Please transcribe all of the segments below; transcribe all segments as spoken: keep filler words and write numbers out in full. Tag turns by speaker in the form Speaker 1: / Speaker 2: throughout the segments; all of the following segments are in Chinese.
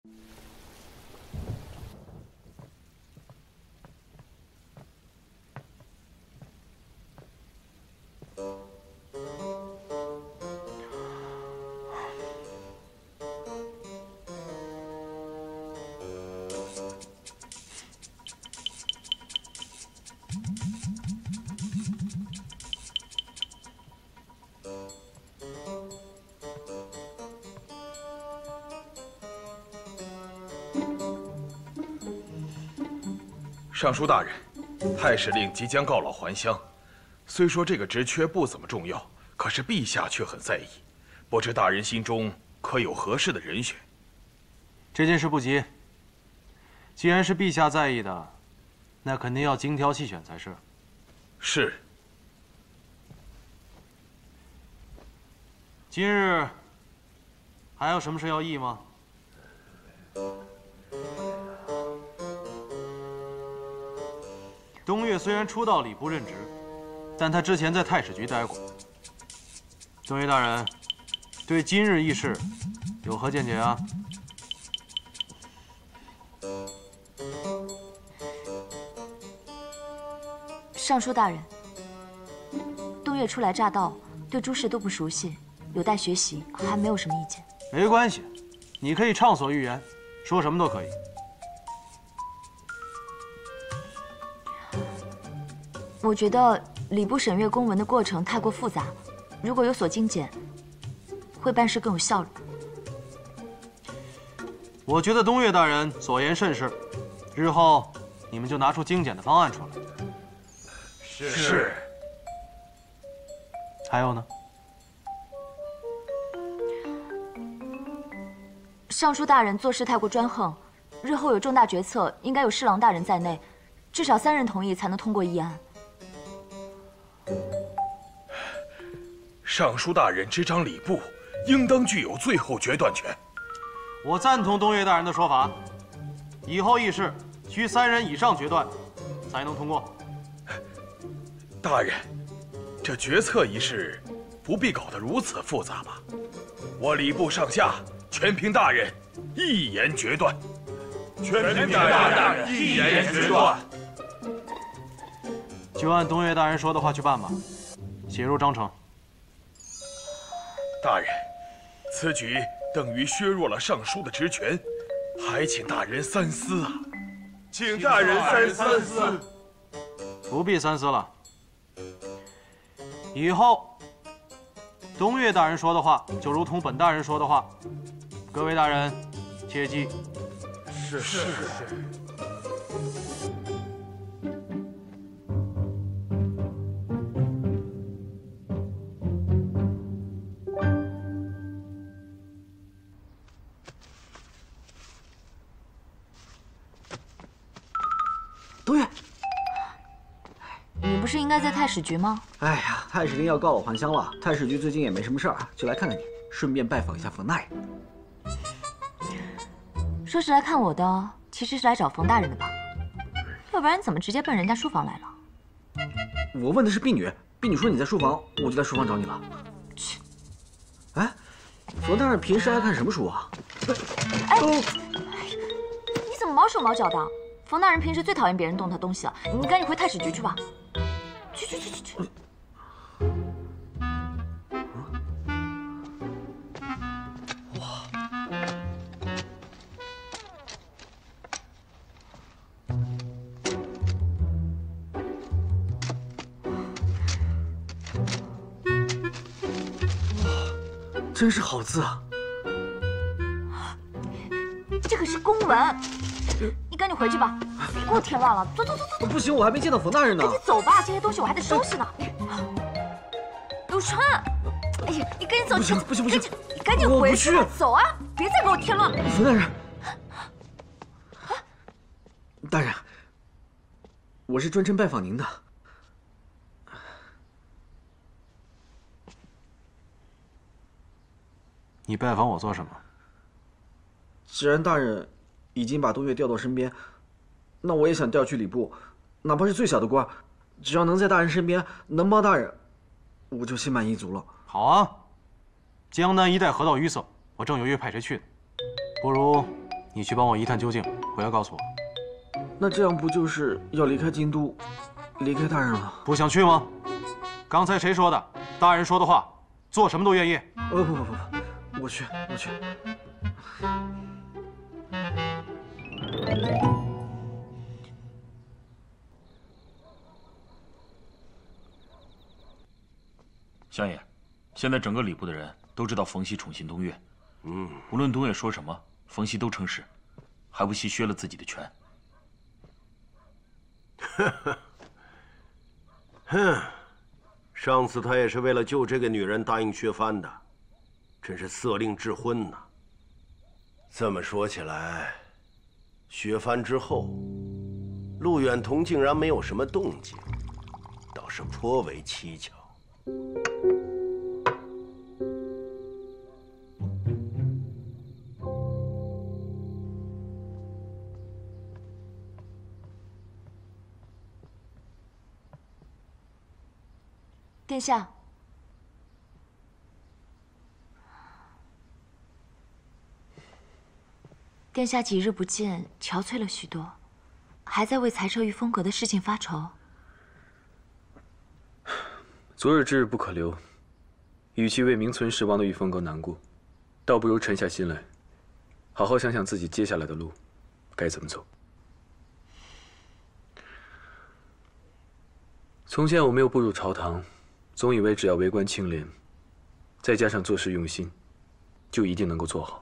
Speaker 1: 尚书大人，太史令即将告老还乡，虽说这个职缺不怎么重要，可是陛下却很在意，不知大人心中可有合适的人选？
Speaker 2: 这件事不急，既然是陛下在意的，那肯定要精挑细选才是。
Speaker 1: 是。
Speaker 2: 今日还有什么事要议吗？ 东岳虽然初到礼部任职，但他之前在太史局待过。东岳大人，对今日议事有何见解啊？
Speaker 3: 尚书大人，东岳初来乍到，对诸事都不熟悉，有待学习，还没有什么意见。
Speaker 2: 没关系，你可以畅所欲言，说什么都可以。
Speaker 3: 我觉得礼部审阅公文的过程太过复杂，如果有所精简，会办事更有效率。
Speaker 2: 我觉得东岳大人所言甚是，日后你们就拿出精简的方案出来。
Speaker 1: 是。是。
Speaker 2: 还有呢？
Speaker 3: 尚书大人做事太过专横，日后有重大决策，应该有侍郎大人在内，至少三人同意才能通过议案。
Speaker 1: 尚书大人执掌礼部，应当具有最后决断权。
Speaker 2: 我赞同东岳大人的说法，以后议事需三人以上决断，才能通过。
Speaker 1: 大人，这决策一事不必搞得如此复杂吧？我礼部上下全凭大人一言决断。全凭大人一言决断。
Speaker 2: 就按东岳大人说的话去办吧，写入章程。
Speaker 1: 大人，此举等于削弱了尚书的职权，还请大人三思啊！
Speaker 4: 请大人三三思。
Speaker 2: 不必三思了。以后，东岳大人说的话就如同本大人说的话，各位大人切记。
Speaker 4: 是是是。
Speaker 5: 东岳，
Speaker 3: 你不是应该在太史局吗？
Speaker 5: 哎呀，太史令要告老还乡了，太史局最近也没什么事儿，就来看看你，顺便拜访一下冯大人。
Speaker 3: 说是来看我的，其实是来找冯大人的吧？要不然怎么直接奔人家书房来了？
Speaker 5: 我问的是婢女，婢女说你在书房，我就在书房找你了。
Speaker 3: 去。
Speaker 5: 哎，冯大人平时爱看什么书啊？
Speaker 3: 哎，你怎么毛手毛脚的？ 冯大人平时最讨厌别人动他东西了，你赶紧回太史局去吧。去去去去去。哇！
Speaker 5: 真是好字啊！
Speaker 3: 这可是公文。 你赶紧回去吧，别给我添乱了。走走走走。
Speaker 5: 不行，我还没见到冯大人呢。
Speaker 3: 赶紧走吧，这些东西我还得收拾呢。刘川，哎呀，你赶紧走，
Speaker 5: 不行不行不行，
Speaker 3: 你赶紧回去，走啊！别再给我添乱了。
Speaker 5: 冯大人，大人，我是专程拜访您的。
Speaker 2: 你拜访我做什么？
Speaker 5: 既然大人 已经把东岳调到身边，那我也想调去礼部，哪怕是最小的官，只要能在大人身边，能帮大人，我就心满意足了。
Speaker 2: 好啊，江南一带河道淤塞，我正有约派谁去呢，不如你去帮我一探究竟，回来告诉我。
Speaker 5: 那这样不就是要离开京都，离开大人了？
Speaker 2: 不想去吗？刚才谁说的？大人说的话，做什么都愿意。
Speaker 5: 呃不不不不，我去我去。
Speaker 6: 相爷，现在整个礼部的人都知道冯熙宠信东岳，嗯，无论东岳说什么，冯熙都称是，还不惜削了自己的权。
Speaker 4: 呵呵，哼，上次他也是为了救这个女人答应削藩的，真是色令智昏呐。这么说起来，削藩之后，陆远彤竟然没有什么动静，倒是颇为蹊跷。
Speaker 3: 殿下，殿下几日不见，憔悴了许多，还在为裁撤御风阁的事情发愁。
Speaker 7: 昨日之日不可留，与其为名存实亡的御风阁难过，倒不如沉下心来，好好想想自己接下来的路该怎么走。从前我没有步入朝堂，总以为只要为官清廉，再加上做事用心，就一定能够做好。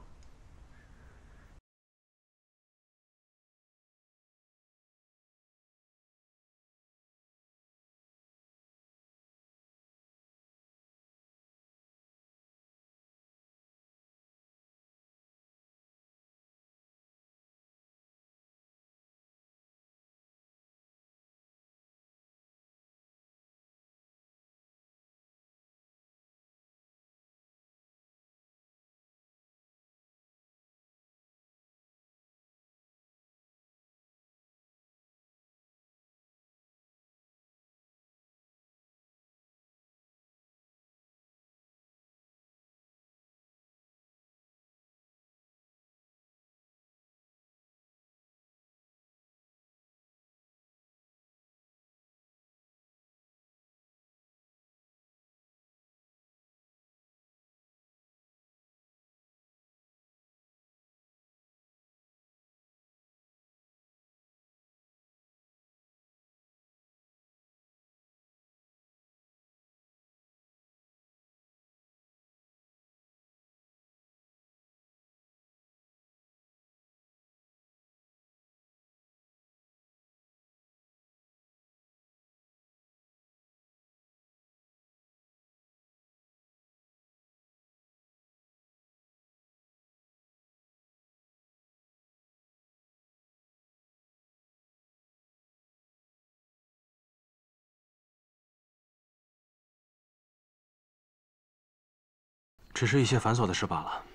Speaker 2: 只是一些繁琐的事罢了。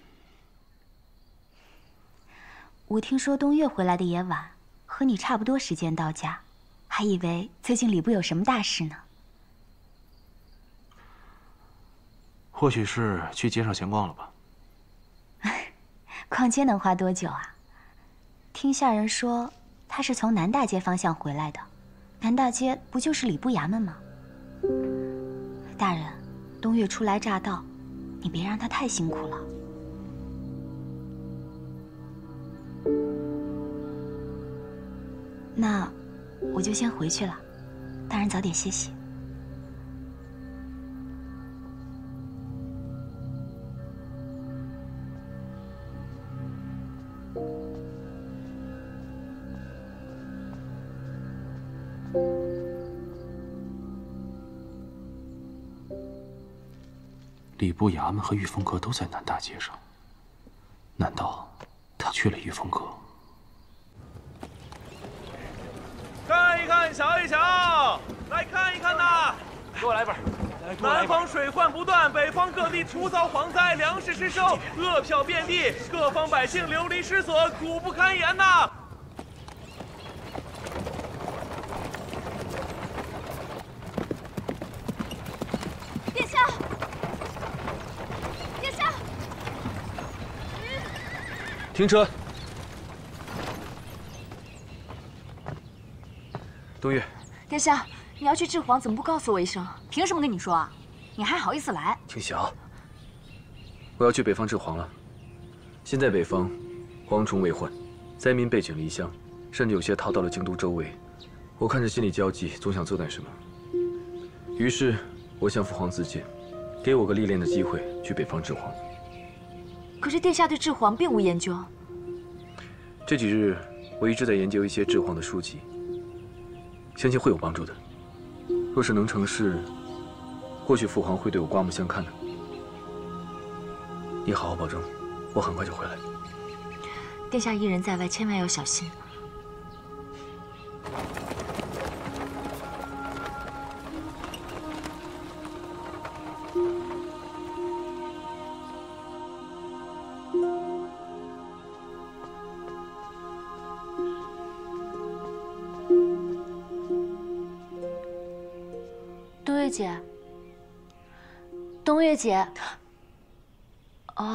Speaker 8: 我听说东岳回来的也晚，和你差不多时间到家，还以为最近礼部有什么大事呢。
Speaker 2: 或许是去街上闲逛了吧。
Speaker 8: 逛街能花多久啊？听下人说，他是从南大街方向回来的。南大街不就是礼部衙门吗？大人，东岳初来乍到，你别让他太辛苦了。那我就先回去了，大人早点歇息。
Speaker 2: 礼部衙门和御风阁都在南大街上，难道他去了御风阁？
Speaker 1: 看一看，瞧一瞧，来看一看呐！
Speaker 2: 给我来一份。
Speaker 1: 南方水患不断，北方各地除遭蝗灾，粮食失收，饿殍遍地，各方百姓流离失所，苦不堪言呐！
Speaker 3: 殿下，殿下，
Speaker 7: 停车！ 东岳，
Speaker 3: 殿下，你要去治皇，怎么不告诉我一声？
Speaker 9: 凭什么跟你说啊？你还好意思来？
Speaker 7: 青晓，我要去北方治皇了。现在北方蝗虫为患，灾民背井离乡，甚至有些逃到了京都周围。我看着心里焦急，总想做点什么。于是，我向父皇自荐，给我个历练的机会，去北方治皇。
Speaker 3: 可是殿下对治皇并无研究。
Speaker 7: 这几日，我一直在研究一些治皇的书籍，相信会有帮助的。若是能成事，或许父皇会对我刮目相看的。你好好保重，我很快就回来。
Speaker 3: 殿下一人在外，千万要小心。
Speaker 8: 东岳姐，东岳姐，哦，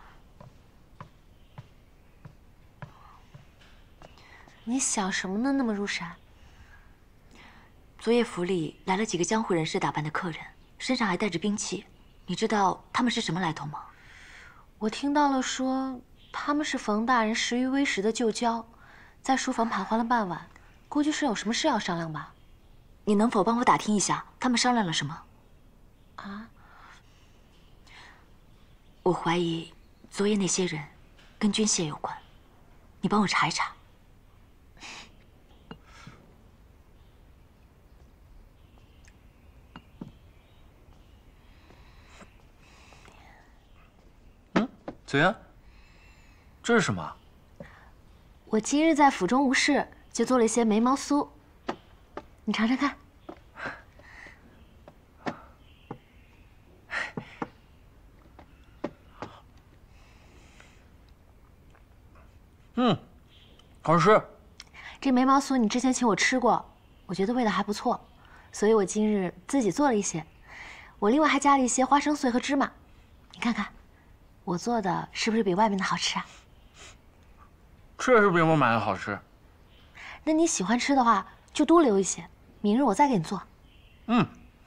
Speaker 8: 你想什么呢？那么入神。
Speaker 3: 昨夜府里来了几个江湖人士打扮的客人，身上还带着兵器，你知道他们是什么来头吗？
Speaker 8: 我听到了说他们是冯大人食于微时的旧交，在书房盘桓了半晚，估计是有什么事要商量吧。
Speaker 3: 你能否帮我打听一下，他们商量了什么？
Speaker 8: 啊？
Speaker 3: 我怀疑昨夜那些人跟军械有关，你帮我查一查。
Speaker 6: 嗯，子言，这是什么？
Speaker 8: 我今日在府中无事，就做了一些眉毛酥，你尝尝看。
Speaker 6: 嗯，好吃。
Speaker 8: 这眉毛酥你之前请我吃过，我觉得味道还不错，所以我今日自己做了一些。我另外还加了一些花生碎和芝麻，你看看，我做的是不是比外面的好吃啊？
Speaker 6: 确实比我买的好吃。
Speaker 8: 那你喜欢吃的话，就多留一些，明日我再给你做。
Speaker 6: 嗯。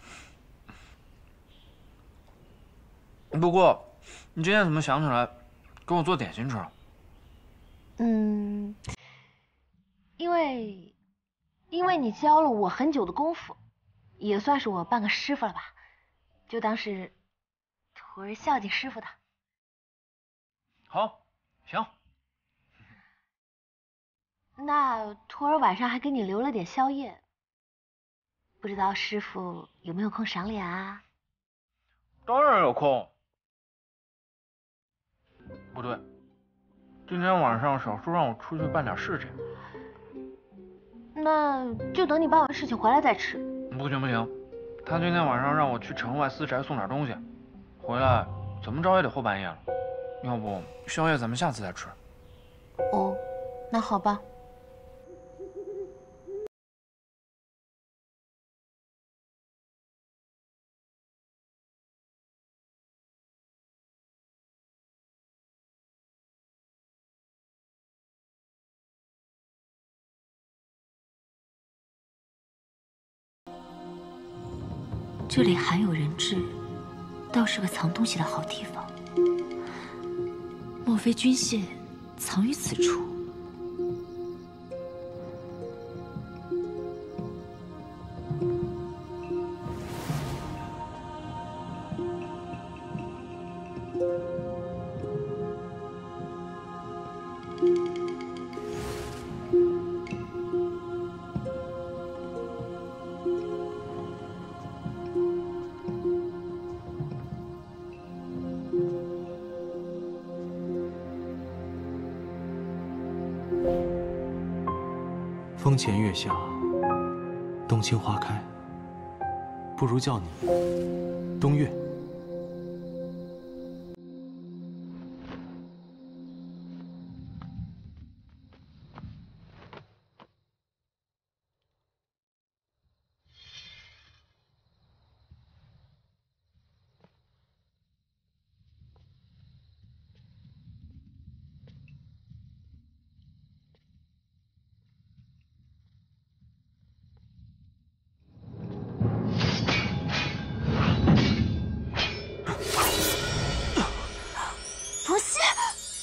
Speaker 6: 不过，你今天怎么想起来给我做点心吃了？
Speaker 8: 嗯，因为，因为你教了我很久的功夫，也算是我半个师傅了吧，就当是徒儿孝敬师傅的。
Speaker 6: 好，行。
Speaker 8: 那徒儿晚上还给你留了点宵夜，不知道师傅有没有空赏脸啊？
Speaker 6: 当然有空。不对。今天晚上小叔让我出去办点事情，
Speaker 8: 那就等你办完事情回来再吃。
Speaker 6: 不行不行，他今天晚上让我去城外私宅送点东西，回来怎么着也得后半夜了。要不宵夜咱们下次再吃。
Speaker 8: 哦，那好吧。
Speaker 3: 这里罕有人质，倒是个藏东西的好地方。莫非军械藏于此处？
Speaker 10: 风前月下，冬青花开，不如叫你冬月。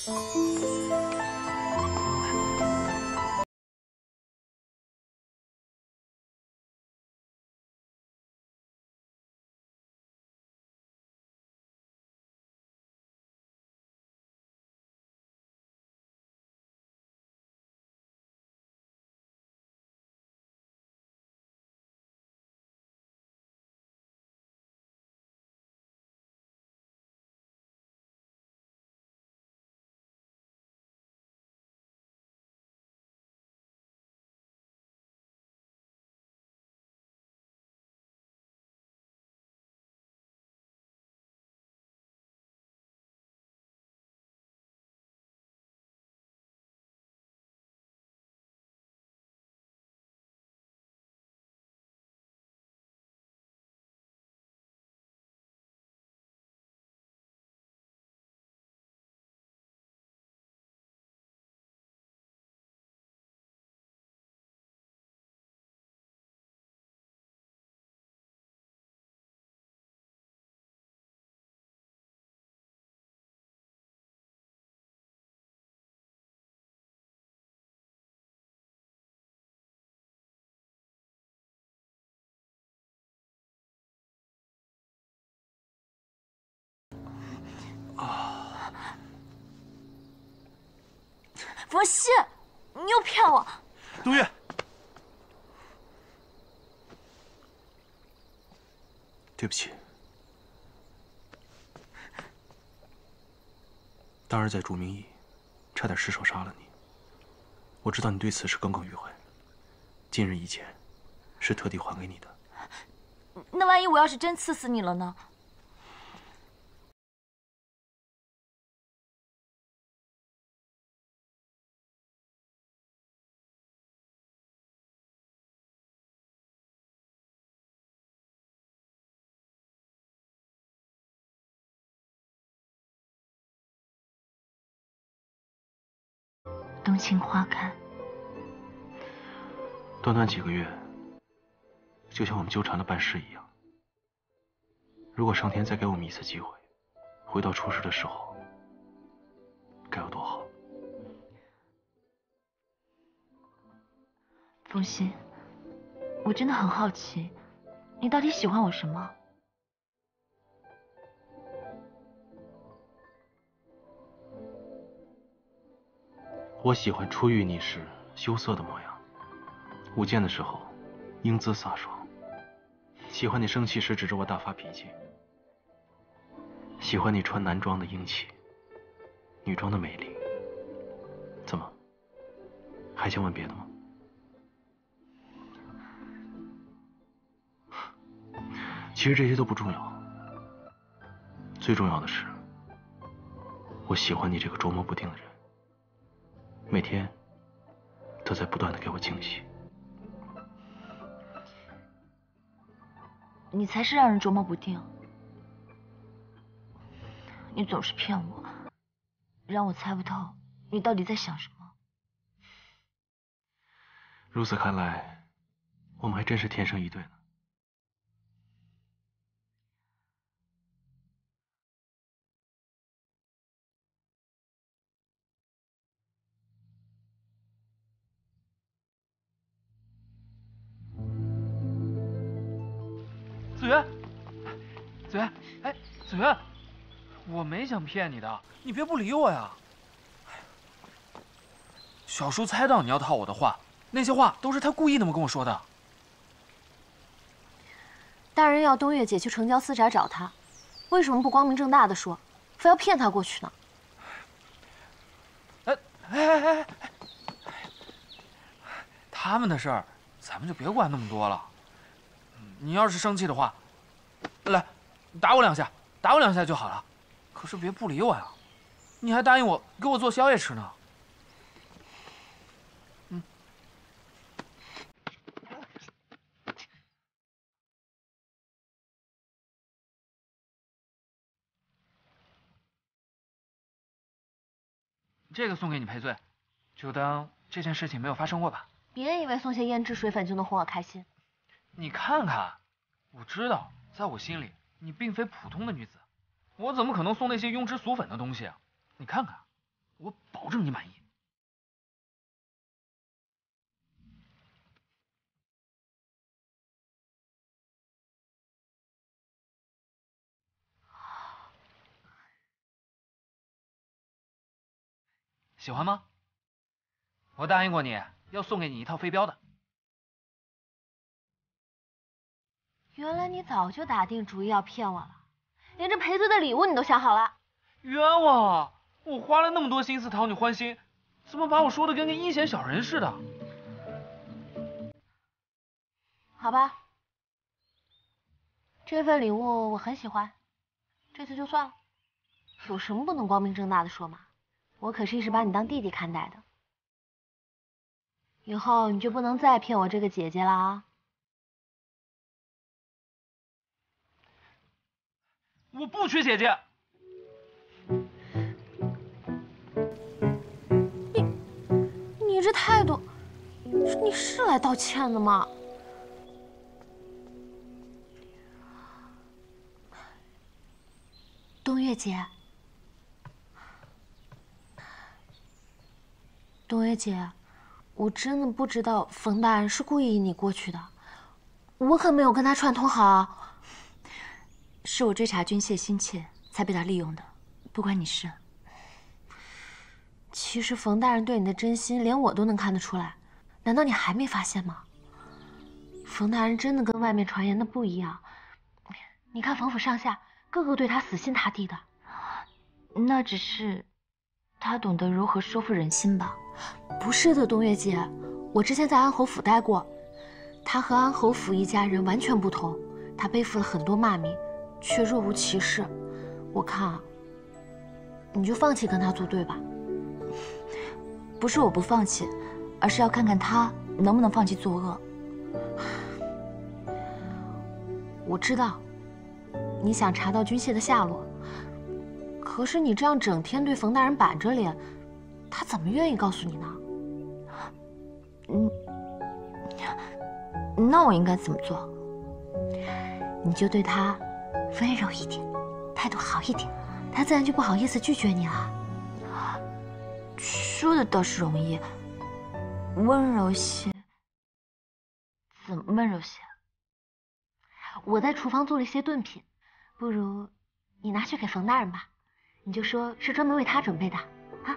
Speaker 3: 冯熙，你又骗我！
Speaker 6: 东岳，
Speaker 10: 对不起，大儿在逐名义，差点失手杀了你。我知道你对此事耿耿于怀，今日一钱，是特地还给你的。
Speaker 3: 那万一我要是真刺死你了呢？ 冬青花开，
Speaker 10: 短短几个月，就像我们纠缠了半世一样。如果上天再给我们一次机会，回到出世的时候，该有多好！
Speaker 3: 风心，我真的很好奇，你到底喜欢我什么？
Speaker 10: 我喜欢初遇你时羞涩的模样，舞剑的时候英姿飒爽，喜欢你生气时指着我大发脾气，喜欢你穿男装的英气，女装的美丽。怎么，还想问别的吗？其实这些都不重要，最重要的是，我喜欢你这个捉摸不定的人。 每天都在不断的给我惊喜，
Speaker 3: 你才是让人琢磨不定。你总是骗我，让我猜不透你到底在想什么。
Speaker 10: 如此看来，我们还真是天生一对呢。
Speaker 11: 子源，子源，哎，子源，我没想骗你的，你别不理我呀。小叔猜到你要套我的话，那些话都是他故意那么跟我说的。
Speaker 12: 大人要东岳姐去城郊私宅找他，为什么不光明正大的说，非要骗他过去呢？
Speaker 11: 哎哎哎哎，他们的事儿，咱们就别管那么多了。 你要是生气的话，来，打我两下，打我两下就好了。可是别不理我呀！你还答应我给我做宵夜吃呢。嗯。这个送给你赔罪，就当这件事情没有发生过吧。
Speaker 12: 别以为送些胭脂水粉就能哄我开心。
Speaker 11: 你看看，我知道，在我心里，你并非普通的女子，我怎么可能送那些庸脂俗粉的东西啊？你看看， 我保证你满意。喜欢吗？我答应过你要送给你一套飞镖的。
Speaker 12: 原来你早就打定主意要骗我了，连这赔罪的礼物你都想好了。
Speaker 11: 冤枉！我花了那么多心思讨你欢心，怎么把我说的跟个阴险小人似的？
Speaker 12: 好吧，这份礼物我很喜欢，这次就算了。有什么不能光明正大的说嘛？我可是一直把你当弟弟看待的，以后你就不能再骗我这个姐姐了啊！
Speaker 11: 我不缺姐姐。
Speaker 12: 你，你这态度，你是来道歉的吗？东月姐。东月姐，我真的不知道冯大人是故意引你过去的，我可没有跟他串通好啊。
Speaker 3: 是我追查君谢心切，才被他利用的，不关你事。
Speaker 12: 其实冯大人对你的真心，连我都能看得出来，难道你还没发现吗？冯大人真的跟外面传言的不一样，你看冯府上下个个对他死心塌地的。
Speaker 3: 那只是他懂得如何收服人心吧。
Speaker 12: 不是的，东月姐，我之前在安侯府待过，他和安侯府一家人完全不同，他背负了很多骂名，却若无其事。我看啊，你就放弃跟他作对吧。
Speaker 3: 不是我不放弃，而是要看看他能不能放弃作恶。
Speaker 12: 我知道，你想查到君谢的下落，可是你这样整天对冯大人板着脸，他怎么愿意告诉你呢？
Speaker 3: 嗯，那我应该怎么做？
Speaker 12: 你就对他温柔一点，态度好一点，他自然就不好意思拒绝你了。
Speaker 3: 说的倒是容易，温柔些，怎么温柔些？
Speaker 12: 我在厨房做了一些炖品，不如你拿去给冯大人吧，你就说是专门为他准备的啊。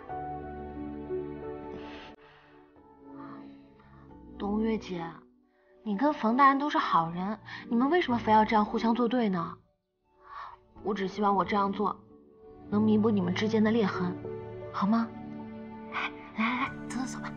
Speaker 12: 东月姐，你跟冯大人都是好人，你们为什么非要这样互相作对呢？我只希望我这样做能弥补你们之间的裂痕，好吗？来来来，走走走吧。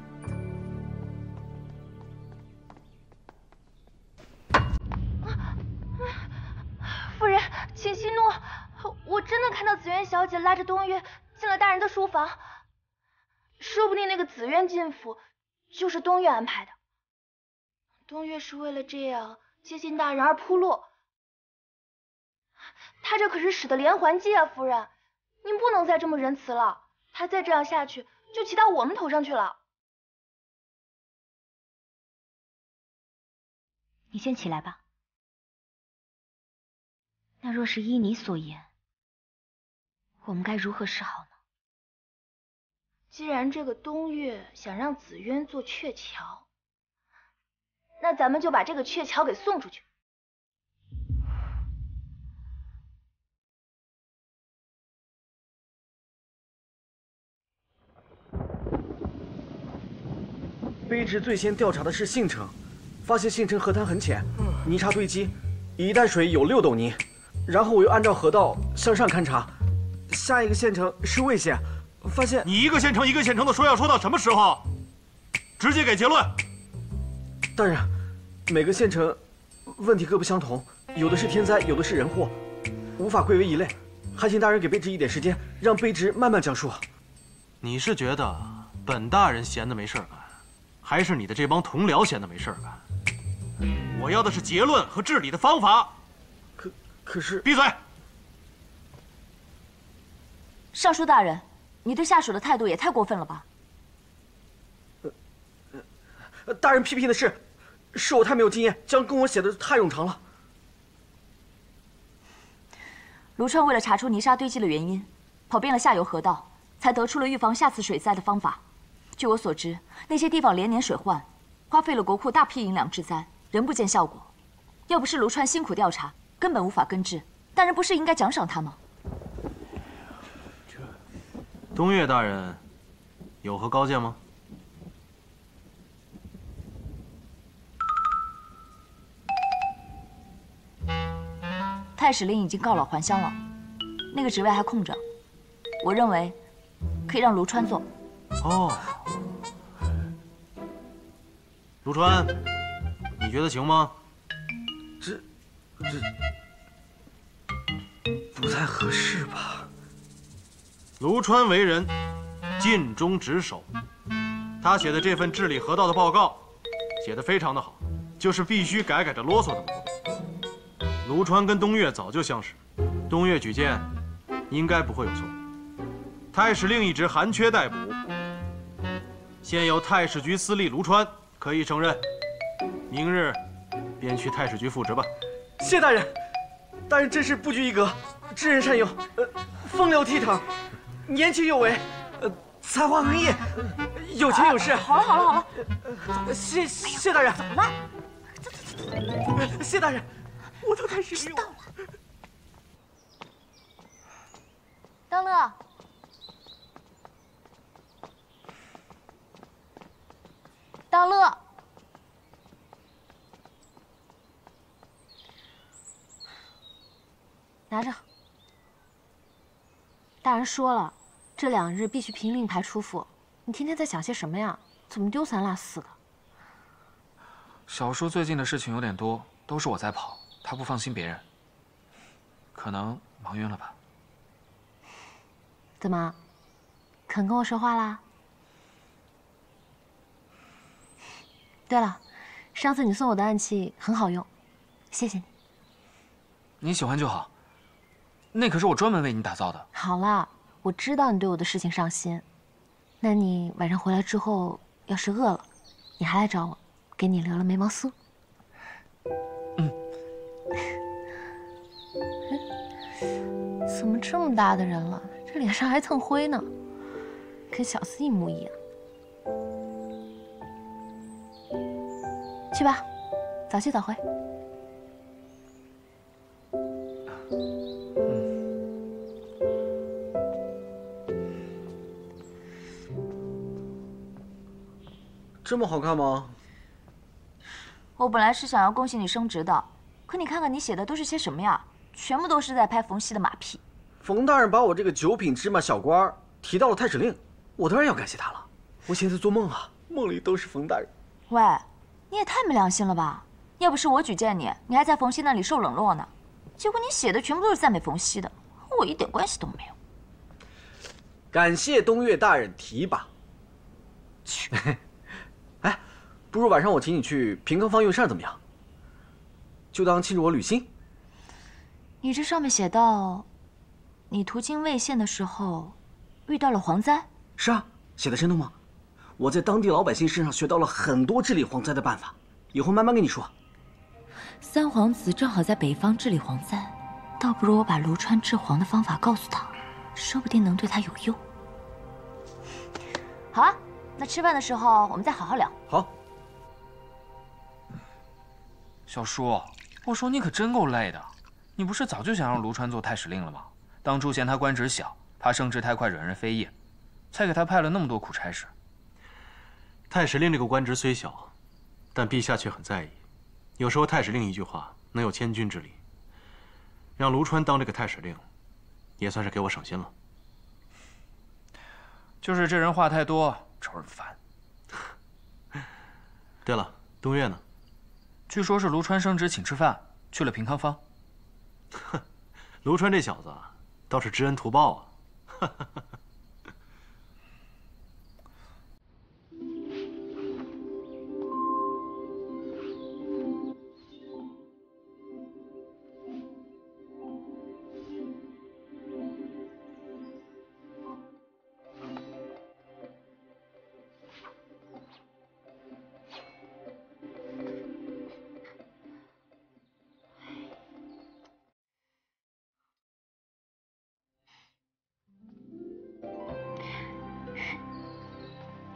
Speaker 13: 夫人，请息怒，我真的看到紫渊小姐拉着东岳进了大人的书房，说不定那个紫渊进府就是东岳安排的。东岳是为了这样接近大人而铺路，他这可是使的连环计啊，夫人，您不能再这么仁慈了，他再这样下去就骑到我们头上去了。
Speaker 8: 你先起来吧。那若是依你所言，我们该如何是好呢？
Speaker 13: 既然这个东岳想让紫渊做鹊桥，那咱们就把这个鹊桥给送出去。
Speaker 5: 卑职最先调查的是杏城，发现杏城河滩很浅，泥沙堆积，一担水有六斗泥。然后我又按照河道向上勘察，下一个县城是魏县，发现
Speaker 6: 你一个县城一个县城的说，要说到什么时候？直接给结论。
Speaker 5: 大人，每个县城问题各不相同，有的是天灾，有的是人祸，无法归为一类，还请大人给卑职一点时间，让卑职慢慢讲述。
Speaker 2: 你是觉得本大人闲的没事干，还是你的这帮同僚闲的没事干？
Speaker 6: 我要的是结论和治理的方法。
Speaker 5: 可可是，
Speaker 6: 闭嘴！
Speaker 3: 尚书大人，你对下属的态度也太过分了吧？
Speaker 5: 呃，大人批评的是，是我太没有经验，将跟我写的太冗长了。
Speaker 3: 卢川为了查出泥沙堆积的原因，跑遍了下游河道， 才得出了预防下次水灾的方法。据我所知，那些地方连年水患，花费了国库大批银两治灾，仍不见效果。要不是卢川辛苦调查，根本无法根治。大人不是应该奖赏他吗？
Speaker 2: 东岳大人有何高见吗？
Speaker 3: 太史令已经告老还乡了，那个职位还空着，我认为可以让卢川做。
Speaker 2: 哦，卢川，你觉得行吗？
Speaker 5: 这这不太合适吧？
Speaker 2: 卢川为人尽忠职守，他写的这份治理河道的报告写得非常的好，就是必须改改这啰嗦的毛病。卢川跟东岳早就相识，东岳举荐应该不会有错。太史令一职寒缺待补，现由太史局司隶卢川可以胜任，明日便去太史局复职吧。
Speaker 5: 谢大人，大人真是不拘一格，知人善用，呃，风流倜傥，年轻有为，呃，才华横溢，有钱有势。
Speaker 3: 啊、好了好了好了，
Speaker 5: 呃、谢谢大人。
Speaker 3: 怎么了？
Speaker 5: 谢大人，我都太失礼了。
Speaker 12: 当乐，当乐。拿着。大人说了，这两日必须凭令牌出府。你天天在想些什么呀？怎么丢三落四的？
Speaker 11: 小叔最近的事情有点多，都是我在跑，他不放心别人，可能忙晕了吧。
Speaker 12: 怎么，肯跟我说话啦？对了，上次你送我的暗器很好用，谢谢你。
Speaker 11: 你喜欢就好。那可是我专门为你打造的。
Speaker 12: 好了，我知道你对我的事情上心。那你晚上回来之后，要是饿了，你还来找我，给你留了眉毛酥。
Speaker 11: 嗯。
Speaker 12: 怎么这么大的人了，这脸上还蹭灰呢，跟小四一模一样。去吧，早去早回。
Speaker 5: 这么好看吗？
Speaker 3: 我本来是想要恭喜你升职的，可你看看你写的都是些什么呀？全部都是在拍冯熙的马屁。
Speaker 5: 冯大人把我这个九品芝麻小官提到了太史令，我当然要感谢他了。我现在做梦啊，梦里都是冯大人。
Speaker 3: 喂，你也太没良心了吧！要不是我举荐你，你还在冯熙那里受冷落呢。结果你写的全部都是赞美冯熙的，和我一点关系都没有。
Speaker 5: 感谢东岳大人提拔。去。哎，不如晚上我请你去平康坊用膳怎么样？就当庆祝我履新。
Speaker 3: 你这上面写到，你途经魏县的时候遇到了蝗灾。
Speaker 5: 是啊，写的生动吗？我在当地老百姓身上学到了很多治理蝗灾的办法，以后慢慢跟你说。
Speaker 3: 三皇子正好在北方治理蝗灾，倒不如我把卢川治蝗的方法告诉他，说不定能对他有用。好啊。那吃饭的时候我们再好好聊。
Speaker 5: 好。
Speaker 11: 小叔，我说你可真够累的，你不是早就想让卢川做太史令了吗？当初嫌他官职小，怕升职太快惹人非议，才给他派了那么多苦差事。
Speaker 2: 太史令这个官职虽小，但陛下却很在意。有时候太史令一句话能有千钧之力。让卢川当这个太史令，也算是给我省心了。
Speaker 11: 就是这人话太多。招人烦。
Speaker 2: 对了，东岳呢？
Speaker 11: 据说是卢川升职请吃饭，去了平康坊。
Speaker 2: 哼，卢川这小子倒是知恩图报啊！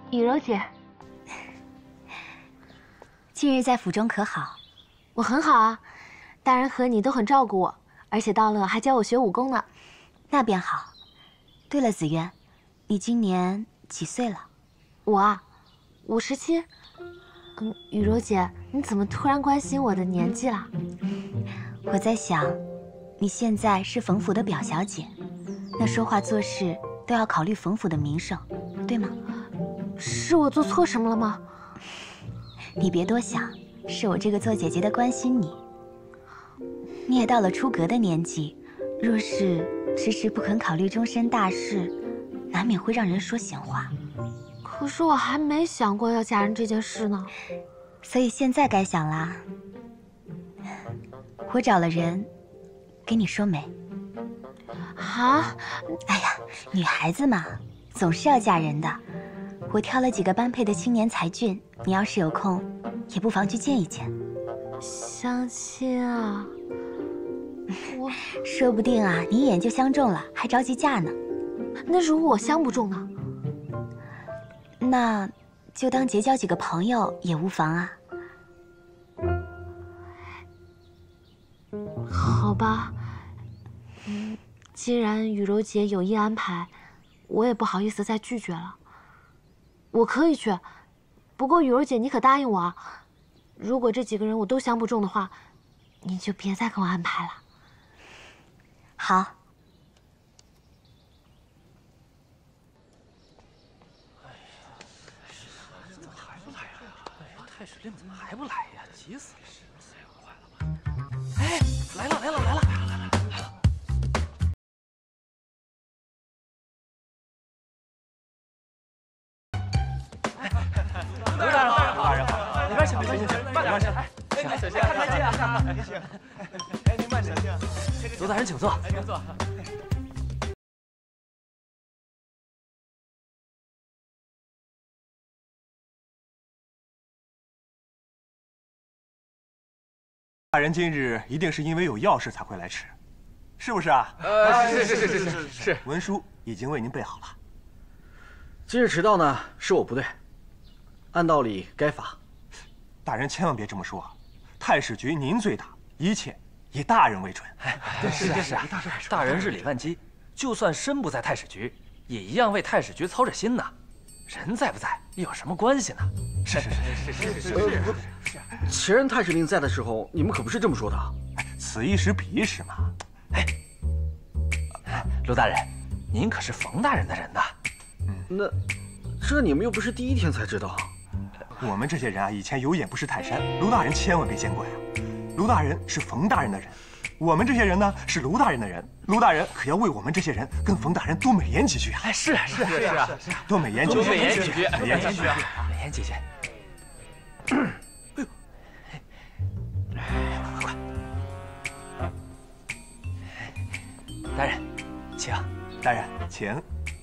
Speaker 12: 雨柔姐，
Speaker 8: 近日在府中可好？
Speaker 12: 我很好啊，大人和你都很照顾我，而且到了还教我学武功呢。
Speaker 8: 那便好。对了，紫渊，你今年几岁了？
Speaker 12: 我啊，我十七。嗯，雨柔姐，你怎么突然关心我的年纪了？
Speaker 8: 我在想，你现在是冯府的表小姐，那说话做事都要考虑冯府的名声，对吗？
Speaker 12: 是我做错什么了吗？
Speaker 8: 你别多想，是我这个做姐姐的关心你。你也到了出阁的年纪，若是迟迟不肯考虑终身大事，难免会让人说闲话。
Speaker 12: 可是我还没想过要嫁人这件事呢，
Speaker 8: 所以现在该想啦。我找了人，给你说媒。
Speaker 12: 啊？
Speaker 8: 哎呀，女孩子嘛，总是要嫁人的。我挑了几个般配的青年才俊，你要是有空，也不妨去见一见。
Speaker 12: 相亲啊？我
Speaker 8: 说不定啊，你一眼就相中了，还着急嫁呢。
Speaker 12: 那如果我相不中呢？
Speaker 8: 那就当结交几个朋友也无妨啊。
Speaker 12: 好吧，嗯，既然雨柔姐有意安排，我也不好意思再拒绝了。我可以去，不过雨柔姐，你可答应我啊，如果这几个人我都相不中的话，你就别再给我安排了。
Speaker 8: 好。
Speaker 11: 太史令怎么还不来呀？急死了！快了吧？哎，来了来了来了来了来了来了！刘大人好，刘大人好，里边请，里边请，慢点，哎，哎，小心，开机啊！您请，哎，您慢点，刘大人请坐，哎，您坐。
Speaker 14: 大人今日一定是因为有要事才会来迟，是不是啊？
Speaker 11: 呃，是是是是是是。
Speaker 14: 文书已经为您备好了。
Speaker 5: 今日迟到呢，是我不对，按道理该罚。
Speaker 14: 大人千万别这么说，太史局您最大，一切以大人为准。
Speaker 11: 哎，是啊是啊，大人日理万机，就算身不在太史局，也一样为太史局操着心呢。人在不在有什么关系呢？
Speaker 14: 是是是是是是是是。
Speaker 5: 前任太史令在的时候，你们可不是这么说的。
Speaker 14: 哎，此一时彼一时嘛。
Speaker 11: 哎，刘大人，您可是冯大人的人呐。
Speaker 5: 嗯，那这你们又不是第一天才知道。
Speaker 14: 我们这些人啊，以前有眼不识泰山，卢大人千万别见怪啊。卢大人是冯大人的人，我们这些人呢是卢大人的人。卢大人可要为我们这些人跟冯大人多美言几句啊！
Speaker 11: 哎，是啊是啊是啊是啊，
Speaker 14: 多美言几句，
Speaker 11: 多美言几句，
Speaker 14: 美言几句啊，
Speaker 11: 美言几句。快快快！大人，请。
Speaker 14: 大人，请。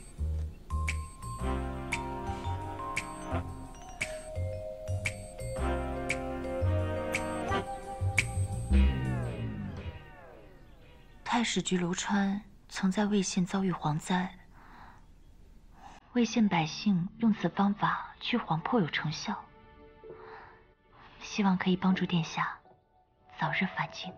Speaker 3: 太史局刘川曾在魏县遭遇蝗灾，魏县百姓用此方法驱蝗颇有成效，希望可以帮助殿下早日返京。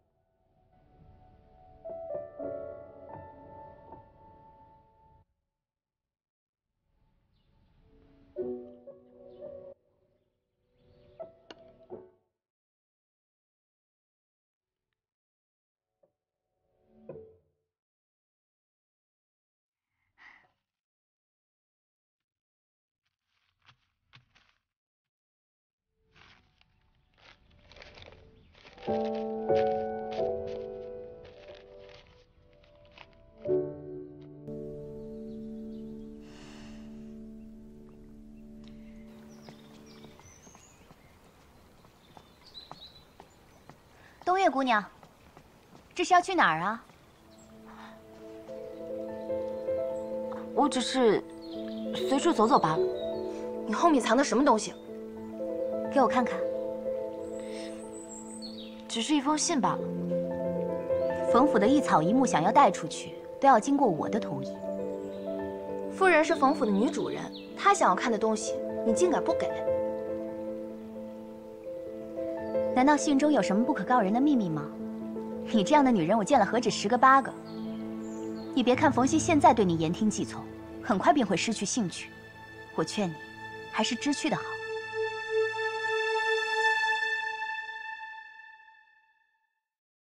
Speaker 8: 东岳姑娘，这是要去哪儿啊？
Speaker 3: 我只是随处走走罢了。
Speaker 9: 你后面藏的什么东西？
Speaker 8: 给我看看。
Speaker 3: 只是一封信罢了。
Speaker 8: 冯府的一草一木想要带出去，都要经过我的同意。
Speaker 9: 夫人是冯府的女主人，她想要看的东西，你竟敢不给？
Speaker 8: 难道信中有什么不可告人的秘密吗？你这样的女人，我见了何止十个八个。你别看冯熙现在对你言听计从，很快便会失去兴趣。我劝你，还是知趣的好。